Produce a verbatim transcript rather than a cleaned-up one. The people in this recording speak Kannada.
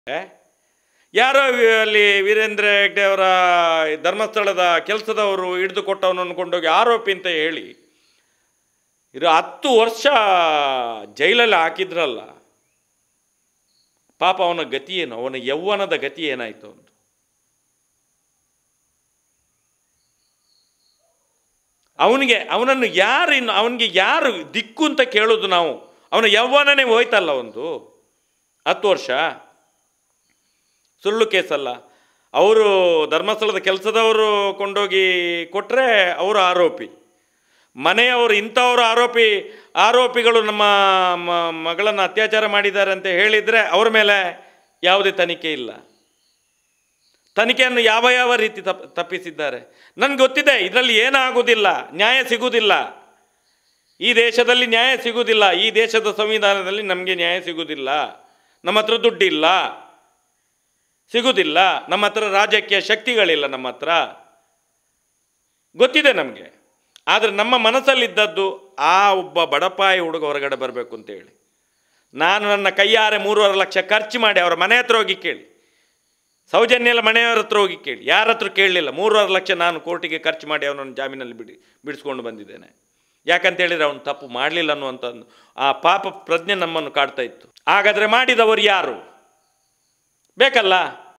ಯಾರೋ ಅಲ್ಲಿ ವೀರೇಂದ್ರ ಹೆಗ್ಡೆ ಅವರ ಧರ್ಮಸ್ಥಳದ ಕೆಲಸದವರು ಹಿಡಿದು ಕೊಟ್ಟವನನ್ನು ಕೊಂಡೋಗಿ ಆರೋಪಿ ಅಂತ ಹೇಳಿ ಇರು ಹತ್ತು ವರ್ಷ ಜೈಲಲ್ಲಿ ಹಾಕಿದ್ರಲ್ಲ. ಪಾಪ ಅವನ ಗತಿ ಏನು, ಅವನ ಯೌವನದ ಗತಿ ಏನಾಯಿತು ಅಂತ. ಅವನಿಗೆ ಅವನನ್ನು ಯಾರು ಇನ್ನು ಅವನಿಗೆ ಯಾರು ದಿಕ್ಕು ಅಂತ ಕೇಳೋದು ನಾವು. ಅವನ ಯೌವನನೇ ಹೋಯ್ತಲ್ಲ ಒಂದು ಹತ್ತು ವರ್ಷ. ಸುಳ್ಳು ಕೇಸಲ್ಲ. ಅವರು ಧರ್ಮಸ್ಥಳದ ಕೆಲಸದವರು ಕೊಂಡೋಗಿ ಕೊಟ್ಟರೆ ಅವರು ಆರೋಪಿ, ಮನೆಯವರು ಇಂಥವರು ಆರೋಪಿ ಆರೋಪಿಗಳು ನಮ್ಮ ಮಗಳನ್ನು ಅತ್ಯಾಚಾರ ಮಾಡಿದ್ದಾರೆ ಅಂತ ಹೇಳಿದರೆ ಅವ್ರ ಮೇಲೆ ಯಾವುದೇ ತನಿಖೆ ಇಲ್ಲ. ತನಿಖೆಯನ್ನು ಯಾವ ಯಾವ ರೀತಿ ತಪ್ಪ ತಪ್ಪಿಸಿದ್ದಾರೆ ನನಗೆ ಗೊತ್ತಿದೆ. ಇದರಲ್ಲಿ ಏನಾಗುವುದಿಲ್ಲ, ನ್ಯಾಯ ಸಿಗುವುದಿಲ್ಲ. ಈ ದೇಶದಲ್ಲಿ ನ್ಯಾಯ ಸಿಗುವುದಿಲ್ಲ. ಈ ದೇಶದ ಸಂವಿಧಾನದಲ್ಲಿ ನಮಗೆ ನ್ಯಾಯ ಸಿಗುವುದಿಲ್ಲ. ನಮ್ಮ ಹತ್ರ ದುಡ್ಡಿಲ್ಲ, ಸಿಗುವುದಿಲ್ಲ. ನಮ್ಮ ಹತ್ರ ರಾಜಕೀಯ ಶಕ್ತಿಗಳಿಲ್ಲ, ನಮ್ಮ ಹತ್ರ ಗೊತ್ತಿದೆ ನಮಗೆ. ಆದರೆ ನಮ್ಮ ಮನಸ್ಸಲ್ಲಿದ್ದದ್ದು ಆ ಒಬ್ಬ ಬಡಪಾಯಿ ಹುಡುಗ ಹೊರಗಡೆ ಬರಬೇಕು ಅಂತೇಳಿ. ನಾನು ನನ್ನ ಕೈಯಾರೆ ಮೂರುವರೆ ಲಕ್ಷ ಖರ್ಚು ಮಾಡಿ ಅವರ ಮನೆ ಹತ್ರ ಹೋಗಿ ಕೇಳಿ, ಸೌಜನ್ಯ ಎಲ್ಲ ಮನೆಯವರ ಹತ್ರ ಹೋಗಿ ಕೇಳಿ, ಯಾರ ಹತ್ರ ಕೇಳಲಿಲ್ಲ. ಮೂರುವರೆ ಲಕ್ಷ ನಾನು ಕೋರ್ಟಿಗೆ ಖರ್ಚು ಮಾಡಿ ಅವನನ್ನು ಜಾಮೀನಲ್ಲಿ ಬಿಡಿ ಬಿಡಿಸ್ಕೊಂಡು ಬಂದಿದ್ದೇನೆ. ಯಾಕಂತೇಳಿದರೆ ಅವನು ತಪ್ಪು ಮಾಡಲಿಲ್ಲ ಅನ್ನುವಂಥ ಆ ಪಾಪ ಪ್ರಜ್ಞೆ ನಮ್ಮನ್ನು ಕಾಡ್ತಾ ಇತ್ತು. ಹಾಗಾದರೆ ಮಾಡಿದವರು ಯಾರು ಬೇಕಲ್ಲ?